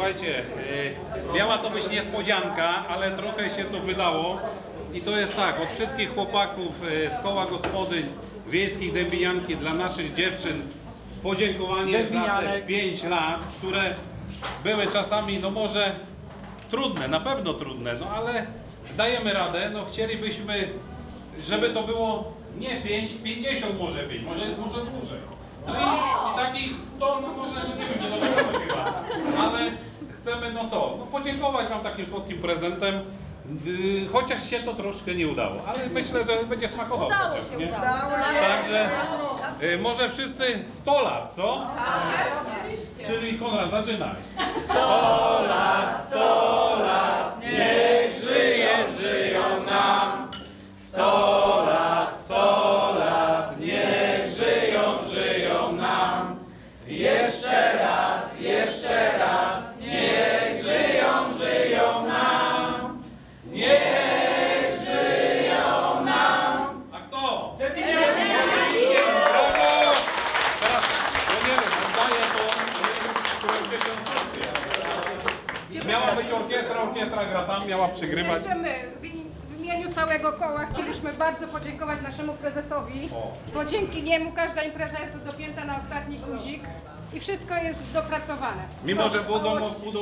Słuchajcie, miała to być niespodzianka, ale trochę się to wydało. I to jest tak, od wszystkich chłopaków z koła gospodyń wiejskich Dębinianki dla naszych dziewczyn podziękowanie za te 5 lat, które były czasami, no może trudne, na pewno trudne, no ale dajemy radę. No chcielibyśmy, żeby to było nie 5, 50 może być, może dłużej. No i takich 100, no może, no nie wiem, nie doszło chyba, ale chcemy, no co, no podziękować wam takim słodkim prezentem, chociaż się to troszkę nie udało, ale myślę, że będzie smakowało. Udało chociaż, się, nie? udało. Także może wszyscy 100 lat, co? Czyli Konrad, zaczynaj. 100 lat, niech żyją nam. 100 lat, niech żyją nam. Jeszcze raz, niech żyją nam. Niech żyją nam. A kto? Brawo! Teraz, no nie wiem, oddaję to którąś konstrukcję. Miała być orkiestra gra tam, miała przygrywać. Jeszcze my w imieniu całego koła chcieliśmy bardzo podziękować naszemu prezesowi, bo dzięki niemu każda impreza jest dopięta na ostatni guzik i wszystko jest dopracowane. Mimo, że budzą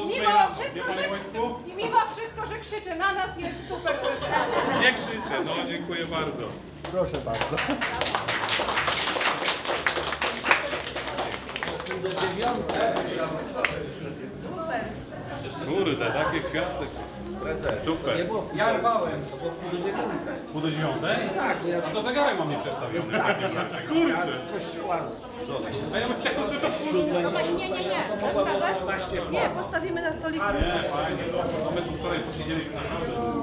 Mimo wszystko, że krzyczy na nas, jest super prezes. nie krzyczę, no dziękuję bardzo. Proszę bardzo. Kurde, takie kwiaty. Super. Ja rwałem. Pół do 9? Tak, bo ja A to zegarek mam nieprzestawiony. Kurczę. z kościoła A ja bym chciał, że to Nie. Dasz radę? Nie, postawimy na stoliku. Nie, fajnie, no my tu wczoraj posiedzieliśmy naprawdę.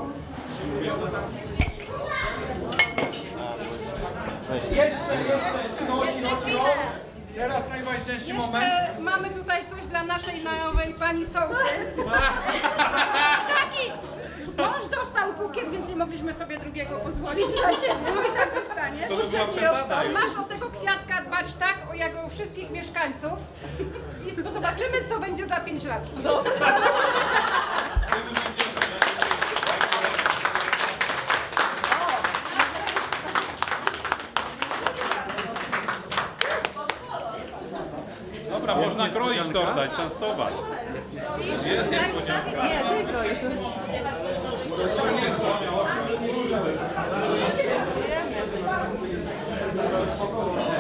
Jeszcze chwilę. Teraz najważniejszy moment. Jeszcze mamy tutaj coś dla naszej nowej pani sołtys. Taki mąż dostał bukiet, więc nie mogliśmy sobie drugiego pozwolić dla ciebie. No i tak dostaniesz. To by była przesada już. Masz o tego kwiatka dbać tak, jak o wszystkich mieszkańców. I zobaczymy, co będzie za 5 lat. Dobra, można kroić tort, częstować. Jest niespodzianka. Nie, tylko jeszcze. To nie jest to.